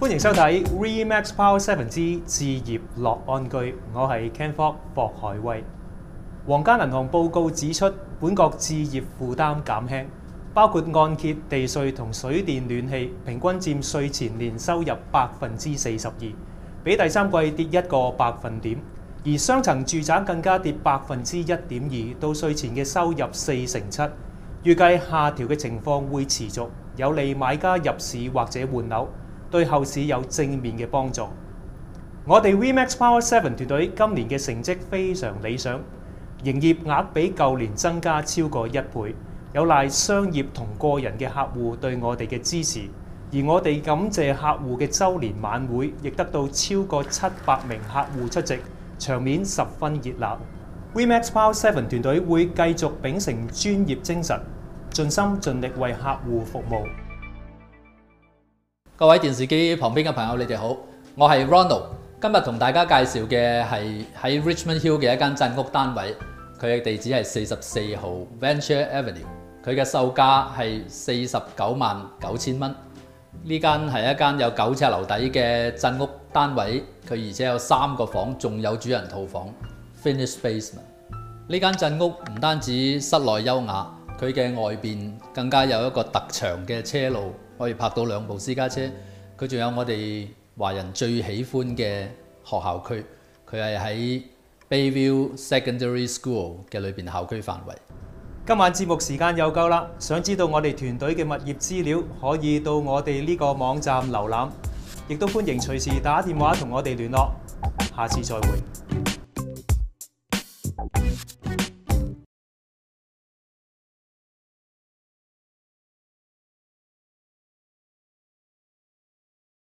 歡迎收睇 Remax Power 7之置業樂安居，我係 Ken Fok 霍海威。皇家銀行報告指出，本國置業負擔減輕，包括按揭、地稅同水電暖氣，平均佔稅前年收入42%，比第三季跌1個百分點。而雙層住宅更加跌1.2%，到稅前嘅收入7%。預計下調嘅情況會持續，有利買家入市或者換樓，對後市有正面嘅幫助。我哋 Remax Power 7團隊今年嘅成績非常理想，營業額比舊年增加超過1倍，有賴商業同個人嘅客戶對我哋嘅支持。而我哋感謝客戶嘅週年晚會，亦得到超過700名客戶出席，場面十分熱鬧。Remax Power 7團隊會繼續秉承專業精神，盡心盡力為客戶服務。 各位電視機旁邊嘅朋友，你哋好，我係 Ronald。今日同大家介紹嘅係喺 Richmond Hill 嘅一間鎮屋單位，佢嘅地址係44號 Venture Avenue， 佢嘅售價係499000蚊。呢間係一間有9尺樓底嘅鎮屋單位，佢而且有3個房，仲有主人套房 Finished Basement。呢間鎮屋唔單止室內優雅，佢嘅外邊更加有一個特長嘅車路，可以泊到2部私家車。佢仲有我哋華人最喜歡嘅學校區，佢係喺 Bayview Secondary School 嘅裏邊校區範圍。 今晚節目時間又夠啦，想知道我哋團隊嘅物業資料，可以到我哋呢個網站瀏覽，亦都歡迎隨時打電話同我哋聯絡。下次再會。